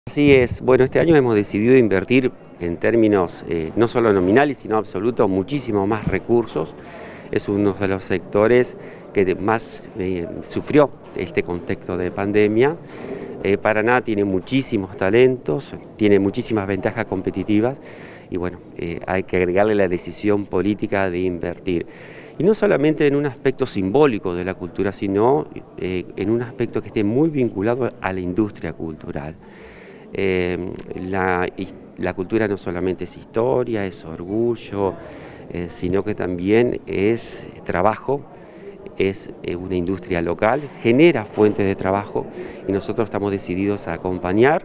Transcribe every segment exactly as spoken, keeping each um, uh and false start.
Así es, bueno, este año hemos decidido invertir en términos eh, no solo nominales, sino absolutos, muchísimo más recursos. Es uno de los sectores que más eh, sufrió este contexto de pandemia. Eh, Paraná tiene muchísimos talentos, tiene muchísimas ventajas competitivas y bueno, eh, hay que agregarle la decisión política de invertir. Y no solamente en un aspecto simbólico de la cultura, sino eh, en un aspecto que esté muy vinculado a la industria cultural. Eh, la, la cultura no solamente es historia, es orgullo, eh, sino que también es trabajo, es eh, una industria local, genera fuentes de trabajo y nosotros estamos decididos a acompañar,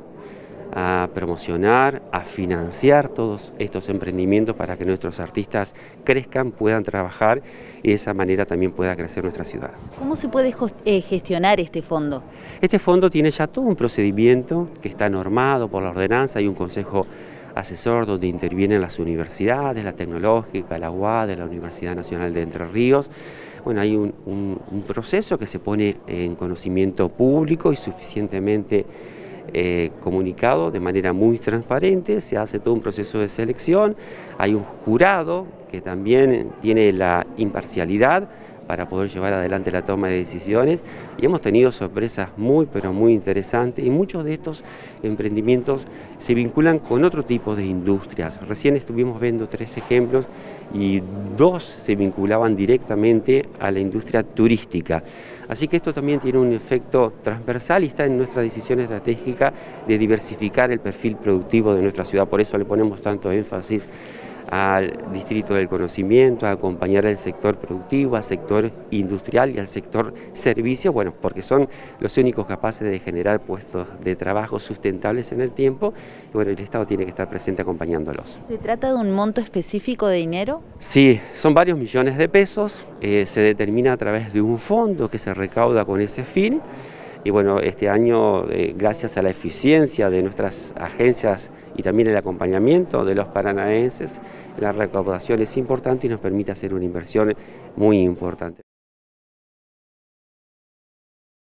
a promocionar, a financiar todos estos emprendimientos para que nuestros artistas crezcan, puedan trabajar y de esa manera también pueda crecer nuestra ciudad. ¿Cómo se puede gestionar este fondo? Este fondo tiene ya todo un procedimiento que está normado por la ordenanza, hay un consejo asesor donde intervienen las universidades, la tecnológica, la U A D, la Universidad Nacional de Entre Ríos. Bueno, hay un, un, un proceso que se pone en conocimiento público y suficientemente Eh, comunicado de manera muy transparente, se hace todo un proceso de selección, hay un jurado que también tiene la imparcialidad para poder llevar adelante la toma de decisiones y hemos tenido sorpresas muy pero muy interesantes y muchos de estos emprendimientos se vinculan con otro tipo de industrias. Recién estuvimos viendo tres ejemplos y dos se vinculaban directamente a la industria turística. Así que esto también tiene un efecto transversal y está en nuestra decisión estratégica de diversificar el perfil productivo de nuestra ciudad. Por eso le ponemos tanto énfasis al distrito del conocimiento, a acompañar al sector productivo, al sector industrial y al sector servicio, bueno, porque son los únicos capaces de generar puestos de trabajo sustentables en el tiempo y bueno, el Estado tiene que estar presente acompañándolos. ¿Se trata de un monto específico de dinero? Sí, son varios millones de pesos, eh, se determina a través de un fondo que se recauda con ese fin. Y bueno, este año, eh, gracias a la eficiencia de nuestras agencias y también el acompañamiento de los paranaenses, la recaudación es importante y nos permite hacer una inversión muy importante.